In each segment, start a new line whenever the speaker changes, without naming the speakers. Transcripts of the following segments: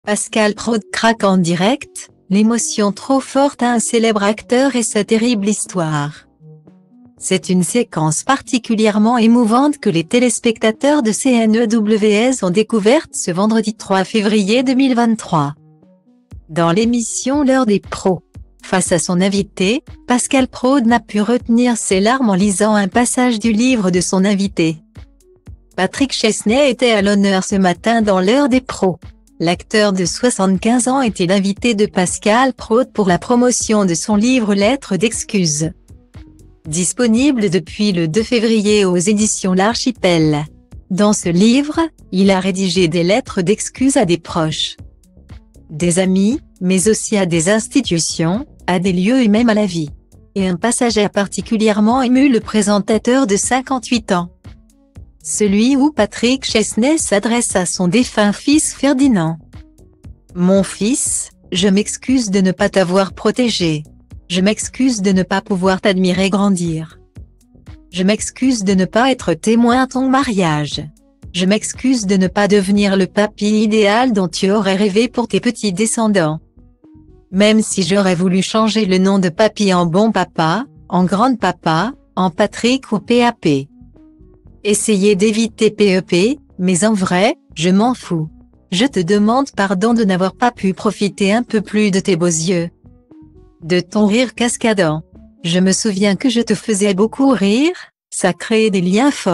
Pascal Praud craque en direct, l'émotion trop forte à un célèbre acteur et sa terrible histoire. C'est une séquence particulièrement émouvante que les téléspectateurs de CNEWS ont découverte ce vendredi 3 février 2023. Dans l'émission L'heure des pros, face à son invité, Pascal Praud n'a pu retenir ses larmes en lisant un passage du livre de son invité. Patrick Chesney était à l'honneur ce matin dans L'heure des pros. L'acteur de 75 ans était l'invité de Pascal Praud pour la promotion de son livre Lettres d'excuses. Disponible depuis le 2 février aux éditions L'Archipel. Dans ce livre, il a rédigé des lettres d'excuses à des proches, des amis, mais aussi à des institutions, à des lieux et même à la vie. Et un passage a particulièrement ému le présentateur de 58 ans. Celui où Patrick Chesney s'adresse à son défunt fils Ferdinand. « Mon fils, je m'excuse de ne pas t'avoir protégé. Je m'excuse de ne pas pouvoir t'admirer grandir. Je m'excuse de ne pas être témoin à ton mariage. Je m'excuse de ne pas devenir le papy idéal dont tu aurais rêvé pour tes petits descendants. Même si j'aurais voulu changer le nom de papy en bon papa, en grande papa, en Patrick ou PAP. Essayez d'éviter PEP, mais en vrai, je m'en fous. Je te demande pardon de n'avoir pas pu profiter un peu plus de tes beaux yeux. De ton rire cascadant. Je me souviens que je te faisais beaucoup rire, ça créait des liens forts. »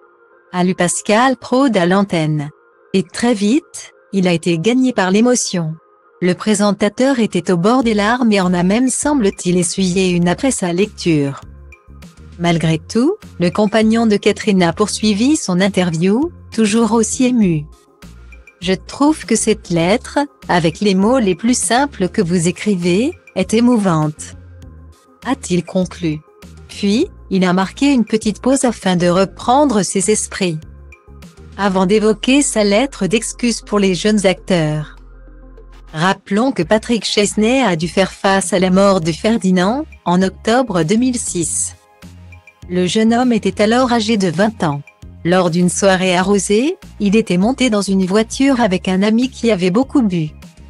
A lu Pascal Praud à l'antenne. Et très vite, il a été gagné par l'émotion. Le présentateur était au bord des larmes et en a même semble-t-il essuyé une après sa lecture. Malgré tout, le compagnon de Catherine a poursuivi son interview, toujours aussi ému. « Je trouve que cette lettre, avec les mots les plus simples que vous écrivez, est émouvante. » A-t-il conclu. Puis, il a marqué une petite pause afin de reprendre ses esprits. Avant d'évoquer sa lettre d'excuses pour les jeunes acteurs. Rappelons que Patrick Chesney a dû faire face à la mort de Ferdinand, en octobre 2006. Le jeune homme était alors âgé de 20 ans. Lors d'une soirée arrosée, il était monté dans une voiture avec un ami qui avait beaucoup bu.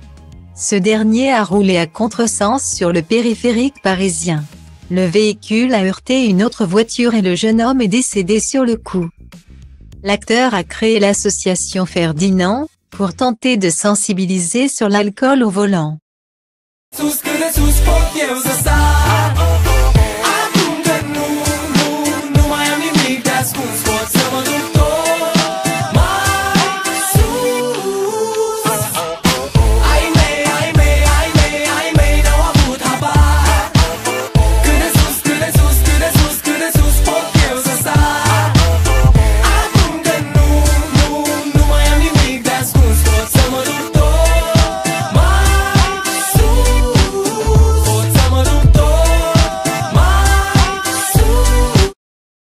Ce dernier a roulé à contresens sur le périphérique parisien. Le véhicule a heurté une autre voiture et le jeune homme est décédé sur le coup. L'acteur a créé l'association Ferdinand, pour tenter de sensibiliser sur l'alcool au volant.